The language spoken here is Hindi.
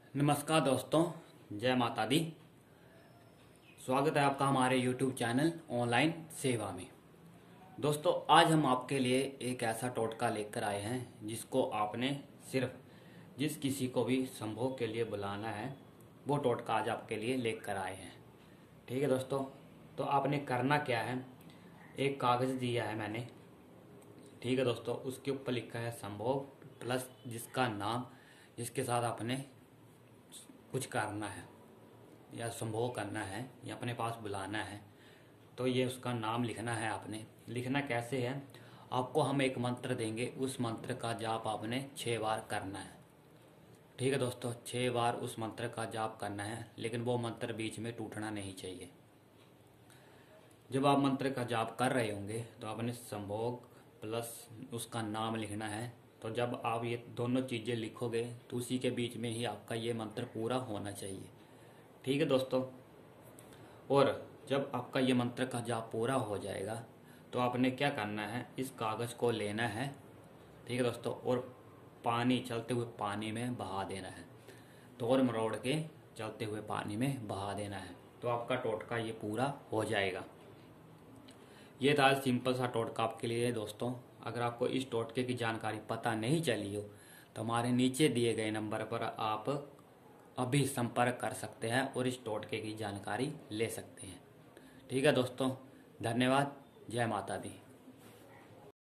नमस्कार दोस्तों, जय माता दी। स्वागत है आपका हमारे YouTube चैनल ऑनलाइन सेवा में। दोस्तों, आज हम आपके लिए एक ऐसा टोटका लेकर आए हैं जिसको आपने सिर्फ जिस किसी को भी संभोग के लिए बुलाना है वो टोटका आज आपके लिए लेकर आए हैं। ठीक है दोस्तों, तो आपने करना क्या है, एक कागज़ दिया है मैंने। ठीक है दोस्तों, उसके ऊपर लिखा है संभोग प्लस जिसका नाम, जिसके साथ आपने कुछ करना है या संभोग करना है या अपने पास बुलाना है, तो ये उसका नाम लिखना है। आपने लिखना कैसे है, आपको हम एक मंत्र देंगे, उस मंत्र का जाप आपने 6 बार करना है। ठीक है दोस्तों, 6 बार उस मंत्र का जाप करना है, लेकिन वो मंत्र बीच में टूटना नहीं चाहिए। जब आप मंत्र का जाप कर रहे होंगे तो आपने संभोग प्लस उसका नाम लिखना है। तो जब आप ये दोनों चीज़ें लिखोगे तो उसी के बीच में ही आपका ये मंत्र पूरा होना चाहिए। ठीक है दोस्तों, और जब आपका ये मंत्र का जाप पूरा हो जाएगा तो आपने क्या करना है, इस कागज़ को लेना है। ठीक है दोस्तों, और पानी, चलते हुए पानी में बहा देना है। तोड़ मरोड़ के चलते हुए पानी में बहा देना है, तो आपका टोटका ये पूरा हो जाएगा। ये था सिंपल सा टोटका आपके लिए दोस्तों। अगर आपको इस टोटके की जानकारी पता नहीं चली हो तो हमारे नीचे दिए गए नंबर पर आप अभी संपर्क कर सकते हैं और इस टोटके की जानकारी ले सकते हैं। ठीक है दोस्तों, धन्यवाद। जय माता दी।